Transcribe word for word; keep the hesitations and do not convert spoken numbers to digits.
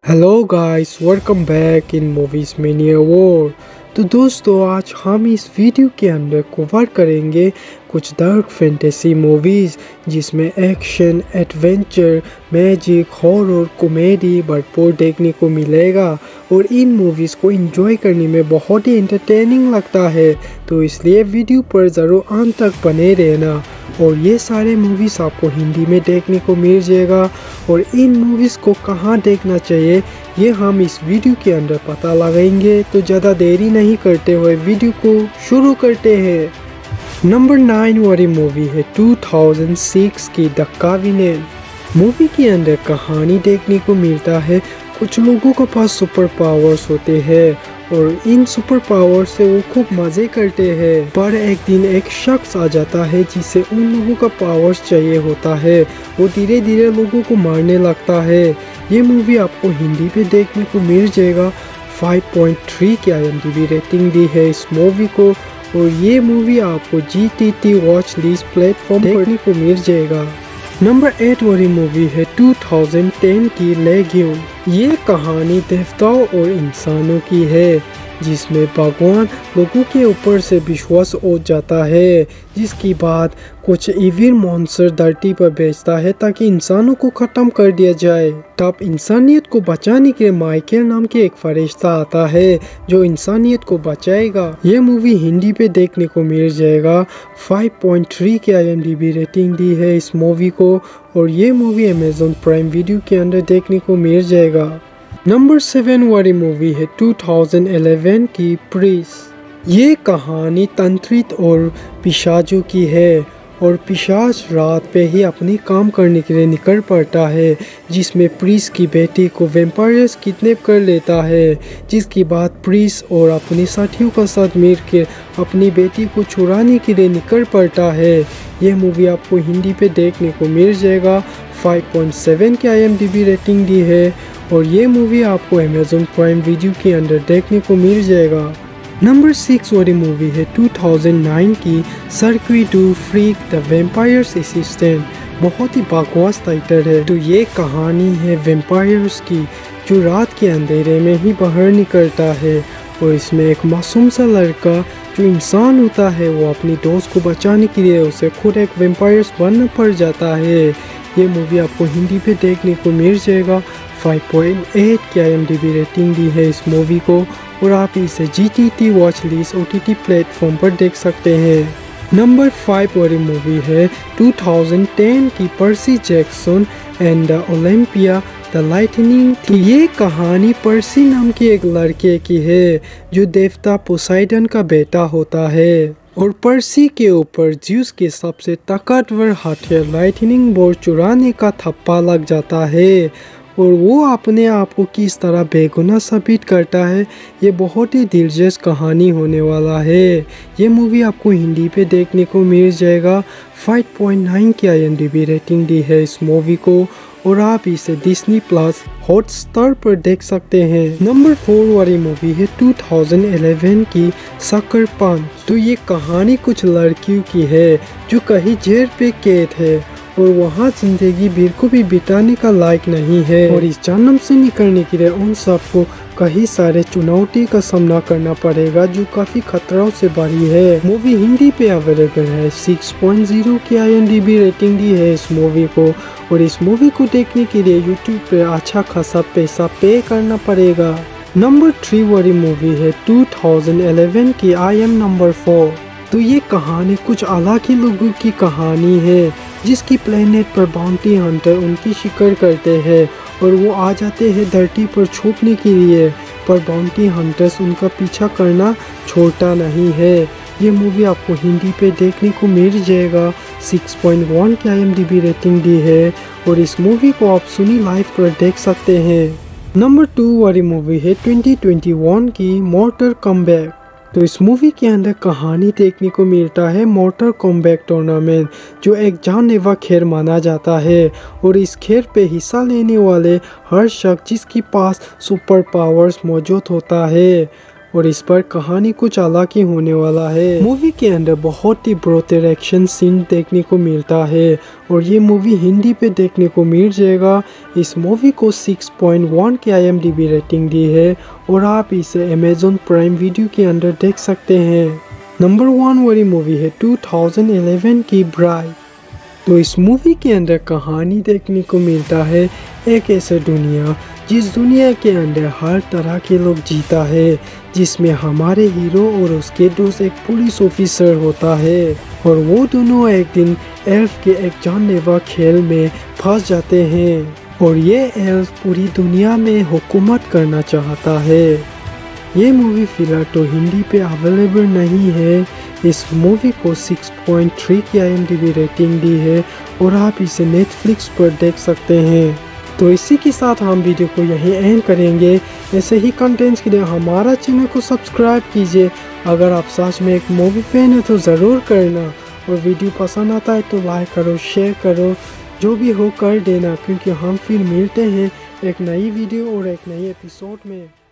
Hello guys, welcome back in movies mania world. तो दोस्तों, आज हम इस वीडियो के अंदर कवर करेंगे कुछ डार्क फैंटेसी मूवीज़ जिसमें action, adventure, magic, horror, comedy भरपूर देखने को मिलेगा और इन मूवीज़ को एंजॉय करने में बहुत ही एंटरटेनिंग लगता है। तो इसलिए वीडियो पर ज़रूर अंत तक बने रहना। और ये सारे मूवीज़ आपको हिंदी में देखने को मिल जाएगा और इन मूवीज़ को कहाँ देखना चाहिए ये हम इस वीडियो के अंदर पता लगाएंगे। तो ज़्यादा देरी नहीं करते हुए वीडियो को शुरू करते हैं। नंबर नाइन वाली मूवी है टू थाउजेंड सिक्स की द कॉवेनेंट। मूवी के अंदर कहानी देखने को मिलता है कुछ लोगों के पास सुपर पावर्स होते हैं और इन सुपर पावर से वो खूब मज़े करते हैं। पर एक दिन एक शख्स आ जाता है जिसे उन लोगों का पावर्स चाहिए होता है। वो धीरे धीरे लोगों को मारने लगता है। ये मूवी आपको हिंदी पे देखने को मिल जाएगा। फाइव पॉइंट थ्री की I M D B rating दी है इस मूवी को और ये मूवी आपको G T T watch list platform पर देखने को मिल जाएगा। नंबर एट वाली मूवी है टू थाउजेंड टेन की लेगियन। ये कहानी देवताओं और इंसानों की है जिसमें भगवान लोगों के ऊपर से विश्वास हो जाता है, जिसकी बाद कुछ इविल मॉन्स्टर धरती पर भेजता है ताकि इंसानों को ख़त्म कर दिया जाए। तब इंसानियत को बचाने के लिए माइकल नाम के एक फरिश्ता आता है जो इंसानियत को बचाएगा। ये मूवी हिंदी पे देखने को मिल जाएगा। फाइव पॉइंट थ्री की I M D B rating दी है इस मूवी को और ये मूवी अमेज़न प्राइम वीडियो के अंदर देखने को मिल जाएगा। नंबर सेवन वाली मूवी है टू थाउजेंड इलेवन की प्रीस। ये कहानी तंत्रित और पिशाचों की है और पिशाच रात पे ही अपनी काम करने के लिए निकल पड़ता है, जिसमें प्रीस की बेटी को वैम्पायर्स किडनैप कर लेता है, जिसके बाद प्रीस और अपने साथियों का साथ मिल के अपनी बेटी को चुराने के लिए निकल पड़ता है। ये मूवी आपको हिंदी पे देखने को मिल जाएगा। फाइव पॉइंट सेवन की I M D B rating दी है और ये मूवी आपको अमेज़न प्राइम वीडियो के अंदर देखने को मिल जाएगा। नंबर सिक्स वाली मूवी है टू थाउजेंड नाइन की circuit to freak the vampire's assistant. बहुत ही बकवास टाइटल है। तो ये कहानी है वैम्पायर्स की जो रात के अंधेरे में ही बाहर निकलता है और इसमें एक मासूम सा लड़का जो इंसान होता है वो अपनी दोस्त को बचाने के लिए उसे खुद एक वैम्पायर्स बनना पड़ जाता है। ये मूवी आपको हिंदी पे देखने को मिल जाएगा। फाइव पॉइंट एट की I M D B rating दी है इस मूवी को और आप इसे G T T watch list O T T platform पर देख सकते हैं। नंबर फाइव वाली मूवी है टू थाउजेंड टेन की Percy Jackson and the Olympia the lightning. तो ये कहानी पर्सी नाम के एक लड़के की है जो देवता पोसाइडन का बेटा होता है और पर्सी के ऊपर ज्यूस के सबसे ताकतवर हथियार लाइटनिंग बोल्ट चुराने का थप्पा लग जाता है और वो अपने आप को किस तरह बेगुनाह साबित करता है। ये बहुत ही दिलचस्प कहानी होने वाला है। ये मूवी आपको हिंदी पे देखने को मिल जाएगा। फाइव पॉइंट नाइन की I M D B rating दी है इस मूवी को और आप इसे डिज्नी प्लस हॉटस्टार पर देख सकते हैं। नंबर फोर वाली मूवी है टू थाउजेंड इलेवन की सकर पंच। तो ये कहानी कुछ लड़कियों की है जो कहीं जेल पे कैद है और वहाँ जिंदगी बिल्कुल भी बिताने का लायक नहीं है और इस जन्म से निकलने के लिए उन सबको कई सारे चुनौती का सामना करना पड़ेगा जो काफी खतरों से भरी है। मूवी हिंदी पे अवेलेबल है। सिक्स पॉइंट ज़ीरो की I M D B rating दी है इस मूवी को और इस मूवी को देखने के लिए यूट्यूब पे अच्छा खासा पैसा पे करना पड़ेगा। नंबर थ्री वाली मूवी है टू थाउजेंड इलेवन की आई एम नंबर फोर। तो ये कहानी कुछ अलग ही लोगों की कहानी है जिसकी प्लेनेट पर बाउंटी हंटर उनकी शिकार करते हैं और वो आ जाते हैं धरती पर छुपने के लिए, पर बाउंटी हंटर्स उनका पीछा करना छोड़ता नहीं है। ये मूवी आपको हिंदी पे देखने को मिल जाएगा। सिक्स पॉइंट वन की I M D B rating दी है और इस मूवी को आप सोनी लाइव पर देख सकते हैं। नंबर टू वाली मूवी है ट्वेंटी ट्वेंटी वन की मॉर्टल कॉम्बैट। तो इस मूवी के अंदर कहानी देखने को मिलता है मॉर्टल कॉम्बैट टूर्नामेंट जो एक जानलेवा खेल माना जाता है और इस खेल पे हिस्सा लेने वाले हर शख्स जिसके पास सुपर पावर्स मौजूद होता है और इस पर कहानी कुछ अलग ही होने वाला है। मूवी के अंदर बहुत ही ब्रूटल एक्शन सीन देखने को मिलता है और ये मूवी हिंदी पे देखने को मिल जाएगा। इस मूवी को सिक्स पॉइंट वन की I M D B rating दी है और आप इसे अमेजोन प्राइम वीडियो के अंदर देख सकते हैं। नंबर वन वाली मूवी है टू थाउजेंड इलेवन की ब्राइड। तो इस मूवी के अंदर कहानी देखने को मिलता है एक ऐसा दुनिया जिस दुनिया के अंदर हर तरह के लोग जीता है, जिसमें हमारे हीरो और उसके दोस्त एक पुलिस ऑफिसर होता है और वो दोनों एक दिन एल्फ के एक जानलेवा खेल में फंस जाते हैं और ये एल्फ पूरी दुनिया में हुकूमत करना चाहता है। ये मूवी फिलहाल तो हिंदी पे अवेलेबल नहीं है। इस मूवी को सिक्स पॉइंट थ्री की I M D B rating दी है और आप इसे नेटफ्लिक्स पर देख सकते हैं। तो इसी के साथ हम वीडियो को यहीं एंड करेंगे। ऐसे ही कंटेंट्स के लिए हमारा चैनल को सब्सक्राइब कीजिए। अगर आप सच में एक मूवी फैन है तो ज़रूर करना और वीडियो पसंद आता है तो लाइक करो, शेयर करो, जो भी हो कर देना, क्योंकि हम फिर मिलते हैं एक नई वीडियो और एक नई एपिसोड में।